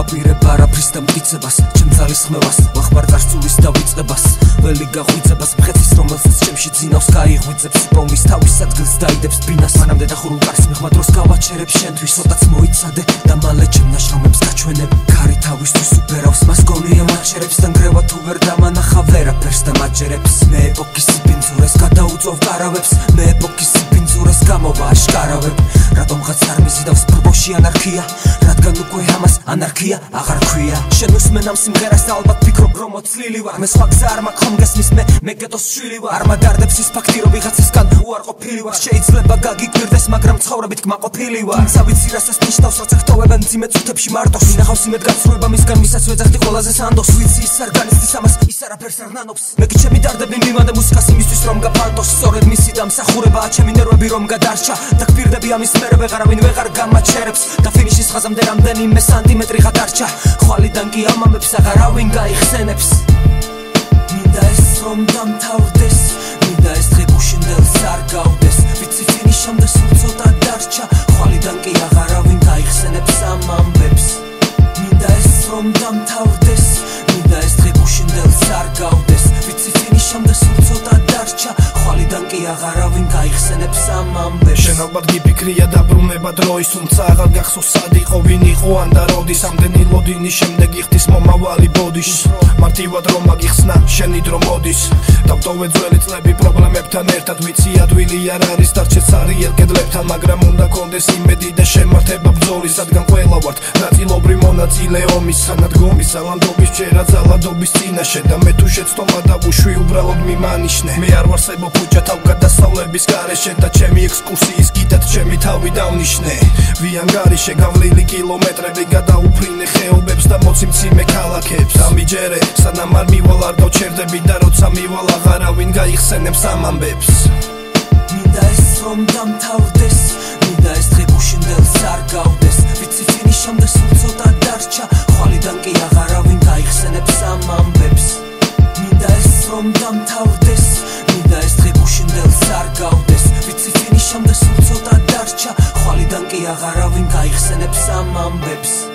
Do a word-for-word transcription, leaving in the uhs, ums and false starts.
ვაპირებ არაფრის და მტკიცებას ჩემ ძალის ხმევას ვახმარ გარსულის დავიწყებას ველი გაღვიძებას მხეთის რომელსაც ჩემში ძინავს გაიღვიძებს პომის თავის ადგილს დაიდებს ბინას მანამდე დახურულ კარს მიღმა დროს გავაჩერებ შენთვის ცოტაც მოიცადე და მალე ჩემ ნაშრომებს გაჩვენებ ქარი თავისთვის უბერავს მას გონია მაჩერებს და ნგრევა თუ ვერ დამანახა ვერაფერს და მაჯერებს მე ეპოქის სიბინძურეს გადაუწევ კარავებს მე ეპოქის სიბინძურეს გამოვა აშკარავებ რატომღაც არ მიზიდავს ბრბოში ანარქია რადგან უკვე ამას ანარქია აღარ ქვია შენ უსმენ ამ სიმღერას და ალბათ ფიქრობ რომ მოცლილი ვარ მე სხვა გზა არ მაქვს ხომ გესმის მე მე გეტოს შვილი ვარ არ მადარდებს ის ფაქტი რომ ვიღაცისგან უარყოფილი ვარ შეიძლება გაგიკვირდეს მაგრამ ცხოვრებით კმაყოფილი ვარ თუმცა ვიცი რასაც ნიშნავს როცა ხტოვებენ ძიმე წუთებში მარტოს ვინახავს იმედ გაცრუება მისგან ვისაც ვეძახდი ყველაზე სანდოს ვიცი ის არ განიცდის ამას ის არაფერს არ ნანობს მე კი ჩემი დარდები მივანდე მუსიკას იმისთვის რომ გაფანტოს სწორედ მისი დამსახურებაა ჩემი ნერვები რომ გადარჩა და გპირდები ამის მერე ვეღარავინ ვეღარ გამაჩერებს და ფინიშის ხაზამდე რამდენიმე სანტიმეტრი გადარჩა ხვალიდან კი ამ ამბებს აღარავინ გაიხსენებს მინდა ეს რომ დამთავრდეს მინდა ეს დღე გუშინდელს არ გავდეს ვიცი ფინიშამდე სულ ცოტა დარჩა ხვალიდან კი აღარავინ გაიხსენებს ამ ამბებს მინდა ეს რომ დამთავრდეს მინდა ეს დღე გუშინდელს არ გავდეს ვიცი ფინიშამდე სულ ცოტა დარჩა ხვალიდან კი აღარავინ გაიხსენებს ამ ამბებს შენალბად გიფიქრია დაბრუნება დროის თუმცა აღარ გახსოვს სად იყო ვინ იყო ან და როდის ამდენი ლოდინის შემდეგ იხდის მომავალი ბოდიშ მარტივად რომ აგიხსნა შენი დრო მოდის დავტოვე ძველი წლები პრობლემებთან ერთად ვიცი ადვილი არ არის დარჩეთ სარიელ კედლებთან მაგრამ უნდა კონდეს იმედი და შემართება ბრძოლის სადგან ყველა ვართ ნაწილობრივ მონაწილე ომის სანადგომის ძალადობის ჯერა ძალადობის წინაშე და მე თუ შეცდომა დავუშვი უბრალოდ მიმანიშნე მე არ ვარ სებო ფუჭა თავგადასავლების გარეშე და ჩემი ექსკურსიის გიდად ჩემი თავი დავნიშნე ვიან გარეშე გავლილი კილომეტრები გადაუფრინე ხეობებს და მოციმციმე ქალაქებს ამიჯერე სანამ არ მივალ არ გავჩერდები და როცა მივალ აღარავინ გაიხსენებს ამ ამბებს მინდა ეს რომ დამთავრდეს მინდა ეს დღე გუშინდელს არ გავდეს ვიცი ფინიშამდე სულ ცოტა დარჩა ხვალიდან კი აღარავინ გაიხსენებს ამ ამბებს მინდა ეს რომ დამთავრდეს მინდა ეს დღე გუშინდელს არ გავდეს ვიცი ფინიშამდე სულ ცოტა დარჩა ხვალიდან კი აღარავინ გაიხსენებს ამ ამბებს